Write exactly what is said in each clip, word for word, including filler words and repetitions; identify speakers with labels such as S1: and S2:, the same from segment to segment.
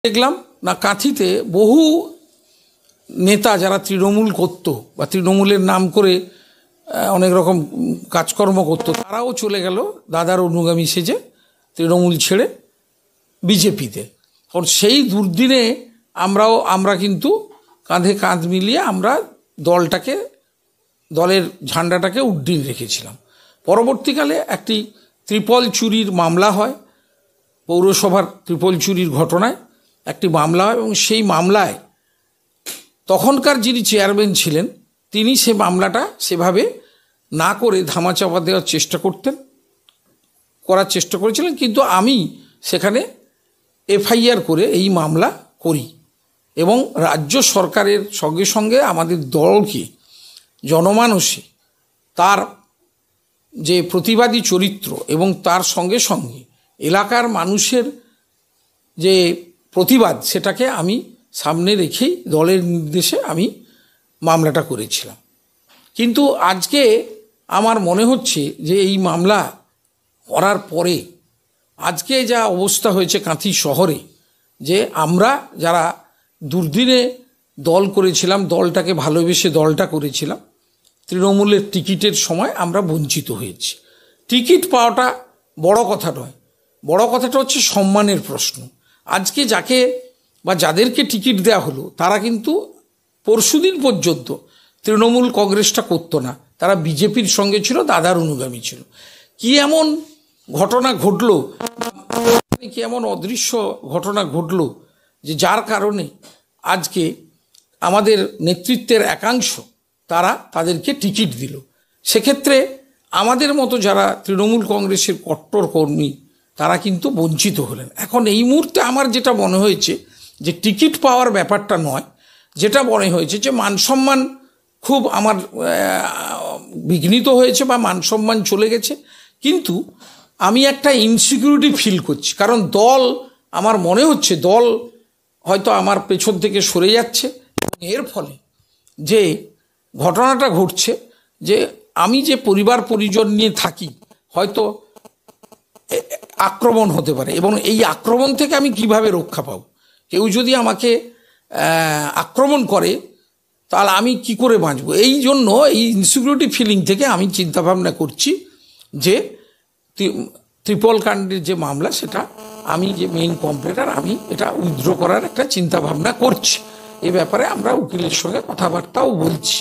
S1: দেখলাম না কাঁথিতে বহু নেতা যারা তৃণমূল করত বা তৃণমূলের নাম করে অনেক রকম কাজকর্ম করত তারাও চলে গেল দাদার অনুগামী সেজে তৃণমূল ছেড়ে বিজেপিতে। কারণ সেই দুর্দিনে আমরাও আমরা কিন্তু কাঁধে কাঁধ মিলিয়ে আমরা দলটাকে দলের ঝান্ডাটাকে উড্ডীন রেখেছিলাম। পরবর্তীকালে একটি ত্রিপল চুরির মামলা হয়, পৌরসভার ত্রিপল চুরির ঘটনায় একটি মামলা হয় এবং সেই মামলায় তখনকার যিনি চেয়ারম্যান ছিলেন তিনি সে মামলাটা সেভাবে না করে ধামাচাপা দেওয়ার চেষ্টা করতেন করার চেষ্টা করেছিলেন, কিন্তু আমি সেখানে এফআইআর করে এই মামলা করি এবং রাজ্য সরকারের সঙ্গে সঙ্গে আমাদের দলকে জনমানসে তার যে প্রতিবাদী চরিত্র এবং তার সঙ্গে সঙ্গে এলাকার মানুষের যে প্রতিবাদ সেটাকে আমি সামনে রেখেই দলের নির্দেশে আমি মামলাটা করেছিলাম। কিন্তু আজকে আমার মনে হচ্ছে যে এই মামলা করার পরে আজকে যা অবস্থা হয়েছে কাঁথি শহরে, যে আমরা যারা দুর্দিনে দল করেছিলাম, দলটাকে ভালোবেসে দলটা করেছিলাম, তৃণমূলের টিকিটের সময় আমরা বঞ্চিত হয়েছি। টিকিট পাওয়াটা বড় কথা নয়, বড় কথাটা হচ্ছে সম্মানের প্রশ্ন। আজকে যাকে বা যাদেরকে টিকিট দেওয়া হলো তারা কিন্তু পরশুদিন পর্যন্ত তৃণমূল কংগ্রেসটা করতো না, তারা বিজেপির সঙ্গে ছিল, দাদার অনুগামী ছিল। কি এমন ঘটনা ঘটলো, কি এমন অদৃশ্য ঘটনা ঘটলো যে যার কারণে আজকে আমাদের নেতৃত্বের একাংশ তারা তাদেরকে টিকিট দিল। সেক্ষেত্রে আমাদের মতো যারা তৃণমূল কংগ্রেসের কট্টর কর্মী তারা কিন্তু বঞ্চিত হলেন। এখন এই মুহূর্তে আমার যেটা মনে হয়েছে যে টিকিট পাওয়ার ব্যাপারটা নয়, যেটা মনে হয়েছে যে মানসম্মান খুব আমার বিঘ্নিত হয়েছে বা মানসম্মান চলে গেছে, কিন্তু আমি একটা ইনসিকিউরিটি ফিল করছি। কারণ দল, আমার মনে হচ্ছে দল হয়তো আমার পেছন থেকে সরে যাচ্ছে এবং এর ফলে যে ঘটনাটা ঘটছে যে আমি যে পরিবার পরিজন নিয়ে থাকি হয়তো আক্রমণ হতে পারে এবং এই আক্রমণ থেকে আমি কিভাবে রক্ষা পাব। কেউ যদি আমাকে আক্রমণ করে তাহলে আমি কি করে বাঁচব। এই জন্য এই ইনসিকিউরিটি ফিলিং থেকে আমি চিন্তাভাবনা করছি যে ত্রিপল কাণ্ডের যে মামলা সেটা আমি যে মেইন কমপ্লেটার আমি এটা উইথড্র করার একটা চিন্তাভাবনা করছি। এ ব্যাপারে আমরা উকিলের সঙ্গে কথাবার্তাও বলছি।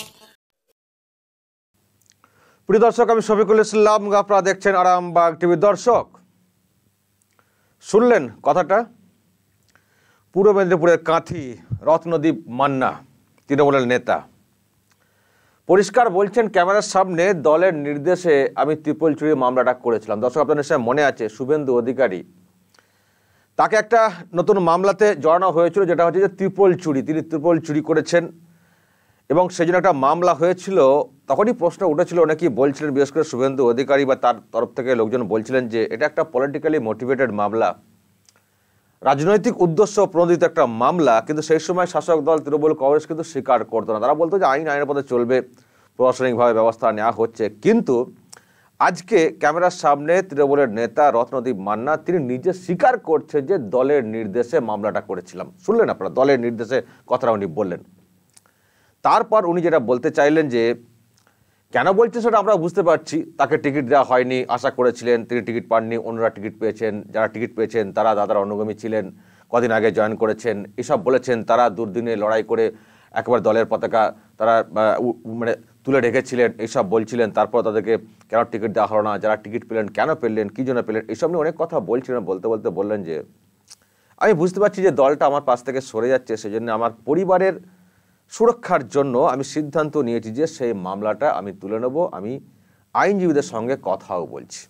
S2: প্রিয় দর্শক, আমি শফিকুল ইসলাম, আপনারা দেখছেন আরামবাগ টিভি। দর্শক শুনলেন কথাটা, পূর্ব মেদিনীপুরের কাঁথি রত্নদীপ মান্না তৃণমূলের নেতা পরিষ্কার বলছেন ক্যামেরার সামনে দলের নির্দেশে আমি ত্রিপল চুরির মামলাটা করেছিলাম। দর্শক আপনাদের সাথে মনে আছে শুভেন্দু অধিকারী, তাকে একটা নতুন মামলাতে জড়ানো হয়েছিল যেটা হচ্ছে যে ত্রিপল চুরি, তিনি ত্রিপল চুরি করেছেন এবং সেই জন্য একটা মামলা হয়েছিল। তখনই প্রশ্ন উঠেছিল, অনেকেই বলছিলেন, বিশেষ করে শুভেন্দু অধিকারী বা তার তরফ থেকে লোকজন বলছিলেন যে এটা একটা পলিটিক্যালি মোটিভেটেড মামলা, রাজনৈতিক উদ্দেশ্য প্রণোদিত একটা মামলা। কিন্তু সেই সময় শাসক দল তৃণমূল কংগ্রেস কিন্তু স্বীকার করতো না, তারা বলতো যে আইন আইনের পথে চলবে, প্রশাসনিকভাবে ব্যবস্থা নেওয়া হচ্ছে। কিন্তু আজকে ক্যামেরার সামনে তৃণমূলের নেতা রত্নদীপ মান্না তিনি নিজে স্বীকার করছে যে দলের নির্দেশে মামলাটা করেছিলাম। শুনলেন আপনারা, দলের নির্দেশে কথাটা উনি বললেন। তারপর উনি যেটা বলতে চাইলেন যে কেন বলছেন সেটা আমরা বুঝতে পারছি, তাকে টিকিট দেওয়া হয়নি, আশা করেছিলেন, তিনি টিকিট পাননি, অন্যরা টিকিট পেয়েছেন, যারা টিকিট পেয়েছেন তারা দাদার অনুগামী ছিলেন, কদিন আগে জয়েন করেছেন, এসব বলেছেন। তারা দুর্দিনে লড়াই করে একেবারে দলের পতাকা তারা মানে তুলে রেখেছিলেন, এইসব বলছিলেন। তারপর তাদেরকে কেন টিকিট দেওয়া হলো না, যারা টিকিট পেলেন কেন পেলেন, কী জন্য পেলেন, এইসব নিয়ে অনেক কথা বলছিলেন। বলতে বলতে বললেন যে আমি বুঝতে পারছি যে দলটা আমার পাশ থেকে সরে যাচ্ছে, সেই জন্য আমার পরিবারের সুরক্ষার জন্য আমি সিদ্ধান্ত নিয়েছি যে সেই মামলাটা আমি তুলে নেব, আমি আইনজীবীদের সঙ্গে কথাও বলছি।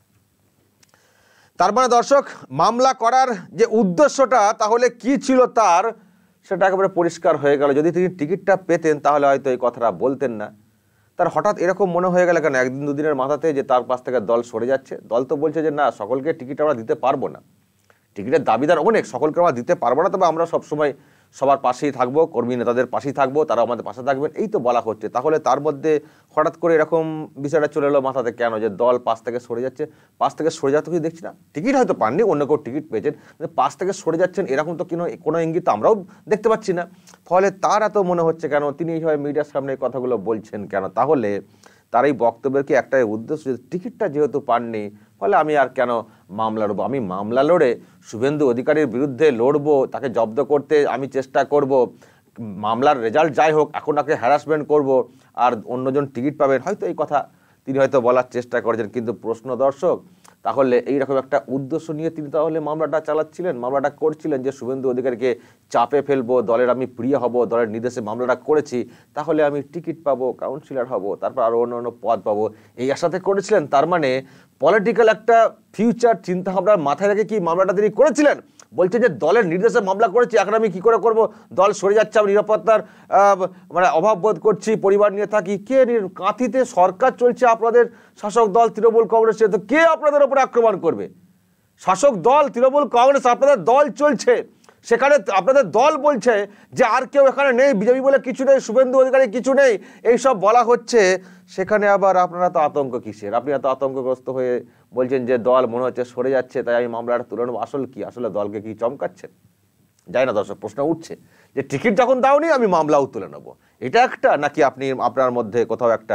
S2: তার মানে দর্শক, মামলা করার যে উদ্দেশ্যটা তাহলে কি ছিল তার, সেটা একেবারে পরিষ্কার হয়ে গেল। যদি তিনি টিকিটটা পেতেন তাহলে হয়তো এই কথাটা বলতেন না। তার হঠাৎ এরকম মনে হয়ে গেল কেন একদিন দুদিনের মাথাতে যে তার পাশ থেকে দল সরে যাচ্ছে? দল তো বলছে যে না, সকলকে টিকিট আমরা দিতে পারবো না, টিকিটের দাবিদার অনেক, সকলকে আমরা দিতে পারবো না, তবে আমরা সবসময় সবার পাশেই থাকবো, কর্মী নেতাদের পাশেই থাকবো, তারা আমাদের পাশে থাকবেন, এই তো বলা হচ্ছে। তাহলে তার মধ্যে হঠাৎ করে এরকম বিষয়টা চলে এলো মাথাতে কেন, যে দল পাশ থেকে সরে যাচ্ছে? পাশ থেকে সরে যাওয়া তো কিছু দেখছি না, টিকিট হয়তো পাননি, অন্য কেউ টিকিট পেয়েছেন, কিন্তু পাশ থেকে সরে যাচ্ছেন এরকম তো কোনো কোনো ইঙ্গিত আমরাও দেখতে পাচ্ছি না। ফলে তার এত মনে হচ্ছে কেন, তিনি এইভাবে মিডিয়ার সামনে এই কথাগুলো বলছেন কেন? তাহলে তার এই বক্তব্যের কি একটাই উদ্দেশ্য, যে টিকিটটা যেহেতু পাননি ফলে আমি আর কেন মামলা লড়বো? আমি মামলা লড়ে শুভেন্দু অধিকারীর বিরুদ্ধে লড়বো, তাকে জব্দ করতে আমি চেষ্টা করব, মামলার রেজাল্ট যাই হোক, এখন তাকে হ্যারাসমেন্ট করব, আর অন্যজন টিকিট পাবেন, হয়তো এই কথা তিনি হয়তো বলার চেষ্টা করেছেন। কিন্তু প্রশ্ন দর্শক, তাহলে এইরকম একটা উদ্দেশ্য নিয়ে তিনি তাহলে মামলাটা চালাচ্ছিলেন, মামলাটা করছিলেন, যে শুভেন্দু অধিকারীকে চাপে ফেলবো, দলের আমি প্রিয় হব, দলের নির্দেশে মামলাটা করেছি, তাহলে আমি টিকিট পাবো, কাউন্সিলর হব, তারপর আরও অন্য অন্য পদ পাবো, এই আশাতে করেছিলেন। তার মানে পলিটিক্যাল একটা ফিউচার চিন্তা ভাবনার মাথায় রেখে কি মামলাটা তিনি করেছিলেন? বলছেন যে দলের নির্দেশে মামলা করেছি, এখন আমি কি করে করব, দল সরে যাচ্ছে, আমি নিরাপত্তার মানে অভাব বোধ করছি, পরিবার নিয়ে থাকি। কে কাঁথিতে সরকার চলছে, আপনাদের শাসক দল তৃণমূল কংগ্রেস, তো কে আপনাদের উপরে আক্রমণ করবে? শাসক দল তৃণমূল কংগ্রেস, আপনাদের দল চলছে, সেখানে আপনাদের দল বলছে যে আর কেউ এখানে নেই, বিজেপি বলে কিছু নেই, শুভেন্দু অধিকারী কিছু নেই, এইসব বলা হচ্ছে। সেখানে আবার আপনারা তো আতঙ্ক কিসের? আপনি এত আতঙ্কগ্রস্ত হয়ে বলছেন যে দল মনে হচ্ছে সরে যাচ্ছে, তাই আমি মামলাটা তুলে নেব। আসল কি? আসলে দলকে কি চমকাচ্ছেন? যাই না দর্শক, প্রশ্ন উঠছে যে টিকিট যখন দাওনি আমি মামলাও তুলে নেব, এটা একটা, নাকি আপনি আপনার মধ্যে কোথাও একটা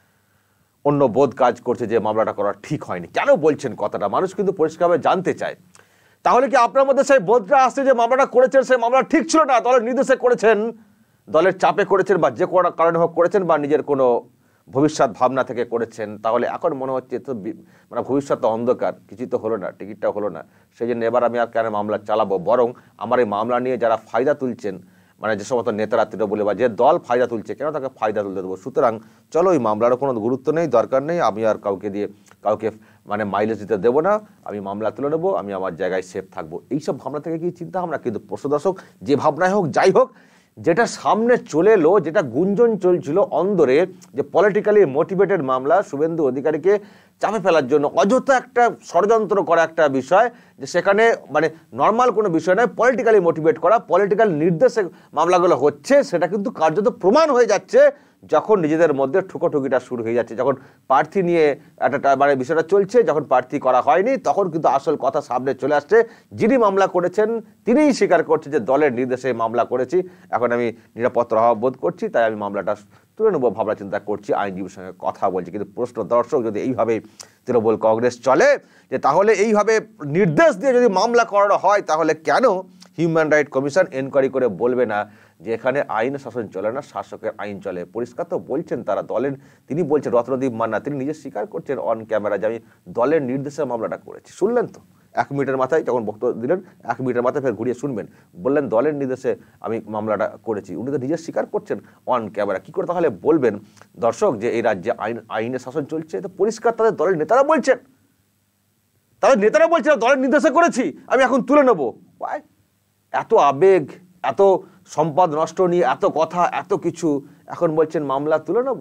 S2: অন্য বোধ কাজ করছে যে মামলাটা করা ঠিক হয়নি? কেন বলছেন কথাটা? মানুষ কিন্তু পরিষ্কারভাবে জানতে চায়। তাহলে কি আপনার মধ্যে সেই বোধটা আসছে যে মামলাটা করেছেন সেই মামলা ঠিক ছিল না, দলের নির্দেশে করেছেন, দলের চাপে করেছেন, বা যে কোনো কারণে হোক করেছেন, বা নিজের কোনো ভবিষ্যৎ ভাবনা থেকে করেছেন? তাহলে এখন মনে হচ্ছে তো মানে ভবিষ্যৎ অন্ধকার, কিছু তো হলো না, টিকিটটা হলো না, সেই জন্য এবার আমি আর কেন মামলা চালাবো? বরং আমার এই মামলা নিয়ে যারা ফায়দা তুলছেন, মানে যে সমস্ত নেতারা তৃণমূলে বা যে দল ফায়দা তুলছে, কেন তাকে ফায়দা তুলতে দেবো? সুতরাং চলো, ওই মামলারও কোনো গুরুত্ব নেই, দরকার নেই, আমি আর কাউকে দিয়ে কাউকে মানে মাইলেজ দিতে দেবো না, আমি মামলা তুলে নেবো, আমি আমার জায়গায় সেফ থাকবো, এইসব ভাবনা থেকে কি চিন্তা ভাবনা? কিন্তু প্রশ্ন দর্শক, যে ভাবনায় হোক যাই হোক, যেটা সামনে চলে এলো, যেটা গুঞ্জন চলছিল অন্দরে, যে পলিটিক্যালি মোটিভেটেড মামলা, শুভেন্দু অধিকারীকে চাপে ফেলার জন্য অযথা একটা ষড়যন্ত্র করা একটা বিষয়, যে সেখানে মানে নর্মাল কোনো বিষয় নয়, পলিটিক্যালি মোটিভেট করা, পলিটিক্যাল নির্দেশে মামলাগুলো হচ্ছে, সেটা কিন্তু কার্যত প্রমাণ হয়ে যাচ্ছে যখন নিজেদের মধ্যে ঠুকোঠুকিটা শুরু হয়ে যাচ্ছে, যখন প্রার্থী নিয়ে একটা মানে বিষয়টা চলছে, যখন প্রার্থী করা হয়নি, তখন কিন্তু আসল কথা সামনে চলে আসছে। যিনি মামলা করেছেন তিনিই স্বীকার করছে যে দলের নির্দেশে মামলা করেছি, এখন আমি নিরাপত্তার অভাব বোধ করছি, তাই আমি মামলাটা তুলে নেবো ভাবনা চিন্তা করছি, আইনজীবীর সঙ্গে কথা বলছি। কিন্তু প্রশ্ন দর্শক, যদি এইভাবে তৃণমূল কংগ্রেস চলে, যে তাহলে এইভাবে নির্দেশ দিয়ে যদি মামলা করানো হয়, তাহলে কেন হিউম্যান রাইট কমিশন এনকোয়ারি করে বলবে না যে এখানে আইন শাসন চলে না, শাসকের আইন চলে? পরিষ্কার তো বলছেন তারা, দলের তিনি বলছেন, রত্নদীপ মান্না তিনি নিজে স্বীকার করছেন অন ক্যামেরা যে আমি দলের নির্দেশে মামলাটা করেছি। শুনলেন তো এক মিনিটের মাথায়, যখন বক্তব্য দিলেন এক মিনিটের মাথায় ফের ঘুরিয়ে শুনবেন, বললেন দলের নির্দেশে আমি মামলাটা করেছি। উনি তো নিজে স্বীকার করছেন অন ক্যামেরা। কি করে তাহলে বলবেন দর্শক যে এই রাজ্যে আইন আইনের শাসন চলছে? তো পরিষ্কার তাদের দলের নেতারা বলছেন, তাদের নেতারা বলছেন দলের নির্দেশে করেছি, আমি এখন তুলে নেবো। এত আবেগ, এত সম্পদ নষ্ট নিয়ে এত কথা, এত কিছু, এখন বলছেন মামলা তুলে নেব।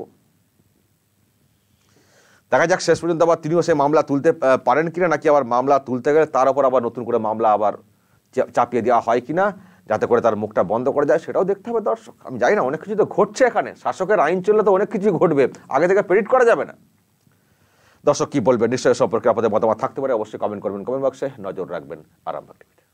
S2: দেখা যাক শেষ পর্যন্ত আবার তিনিও সেই মামলা তুলতে পারেন কিনা, নাকি আবার মামলা তুলতে গেলে তার উপর আবার নতুন করে মামলা আবার চাপিয়ে দেওয়া হয় কিনা, যাতে করে তার মুখটা বন্ধ করে যায়, সেটাও দেখতে হবে দর্শক। আমি জানি না, অনেক কিছু তো ঘটছে এখানে, শাসকের আইন চললে তো অনেক কিছু ঘটবে, আগে থেকে প্রেডিক্ট করা যাবে না। দর্শক কি বলবেন নিশ্চয়ই সম্পর্কে আপনাদের মতামত থাকতে পারে, অবশ্যই কমেন্ট করবেন, কমেন্ট বক্সে নজর রাখবেন আরামবাগ টিভিতে।